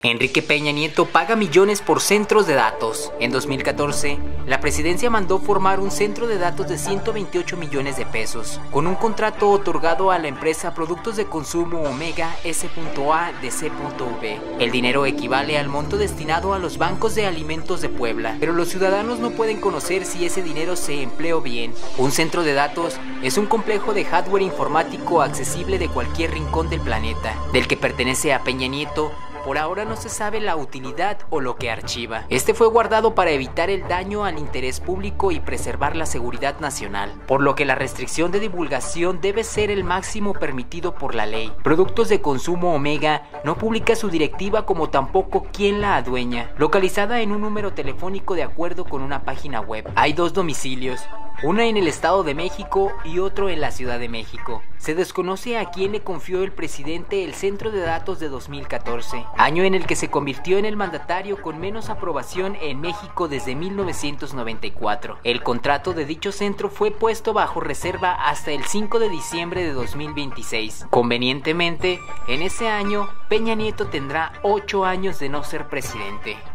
Enrique Peña Nieto paga millones por centros de datos. En 2014, la presidencia mandó formar un centro de datos de 128 millones de pesos, con un contrato otorgado a la empresa Productos de Consumo Omega S.A. de C.V. El dinero equivale al monto destinado a los bancos de alimentos de Puebla, pero los ciudadanos no pueden conocer si ese dinero se empleó bien. Un centro de datos es un complejo de hardware informático accesible de cualquier rincón del planeta, del que pertenece a Peña Nieto. Por ahora no se sabe la utilidad o lo que archiva. Este fue guardado para evitar el daño al interés público y preservar la seguridad nacional, por lo que la restricción de divulgación debe ser el máximo permitido por la ley. Productos de Consumo Omega no publica su directiva como tampoco quién la adueña, localizada en un número telefónico de acuerdo con una página web. Hay dos domicilios, una en el Estado de México y otro en la Ciudad de México. Se desconoce a quién le confió el presidente el centro de datos de 2014, año en el que se convirtió en el mandatario con menos aprobación en México desde 1994. El contrato de dicho centro fue puesto bajo reserva hasta el 5 de diciembre de 2026. Convenientemente, en ese año, Peña Nieto tendrá 8 años de no ser presidente.